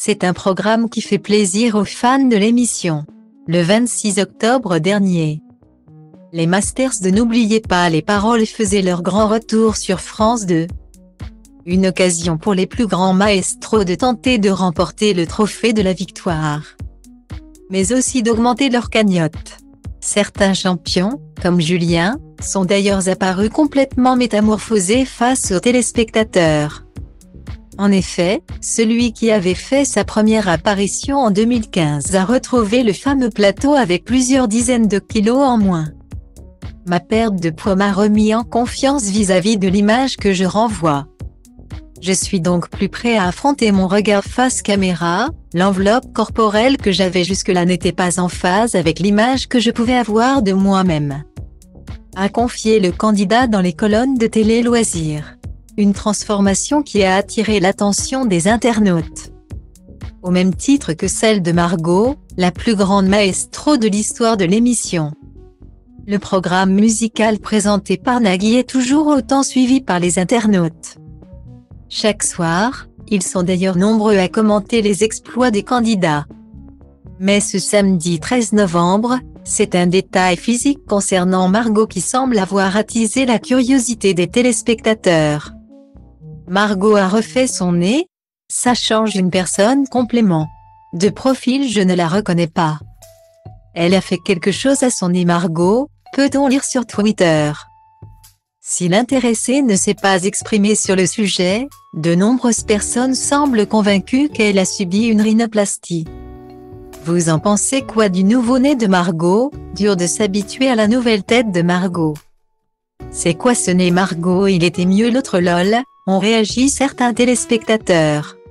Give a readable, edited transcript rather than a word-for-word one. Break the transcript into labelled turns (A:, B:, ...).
A: C'est un programme qui fait plaisir aux fans de l'émission. Le 26 octobre dernier, les Masters de N'oubliez pas les paroles faisaient leur grand retour sur France 2. Une occasion pour les plus grands maestros de tenter de remporter le trophée de la victoire, mais aussi d'augmenter leur cagnotte. Certains champions, comme Julien, sont d'ailleurs apparus complètement métamorphosés face aux téléspectateurs. En effet, celui qui avait fait sa première apparition en 2015 a retrouvé le fameux plateau avec plusieurs dizaines de kilos en moins. Ma perte de poids m'a remis en confiance vis-à-vis de l'image que je renvoie. Je suis donc plus prêt à affronter mon regard face caméra. L'enveloppe corporelle que j'avais jusque-là n'était pas en phase avec l'image que je pouvais avoir de moi-même, a confié le candidat dans les colonnes de Télé Loisirs. Une transformation qui a attiré l'attention des internautes, au même titre que celle de Margot, la plus grande maestro de l'histoire de l'émission. Le programme musical présenté par Nagui est toujours autant suivi par les internautes. Chaque soir, ils sont d'ailleurs nombreux à commenter les exploits des candidats. Mais ce samedi 13 novembre, c'est un détail physique concernant Margot qui semble avoir attisé la curiosité des téléspectateurs. Margot a refait son nez. Ça change une personne complément. De profil, je ne la reconnais pas. Elle a fait quelque chose à son nez. Margot, peut-on lire sur Twitter. Si l'intéressé ne s'est pas exprimé sur le sujet, de nombreuses personnes semblent convaincues qu'elle a subi une rhinoplastie. Vous en pensez quoi du nouveau-né de Margot? Dur de s'habituer à la nouvelle tête de Margot. C'est quoi ce nez Margot? Il était mieux l'autre lol, ont réagi certains téléspectateurs.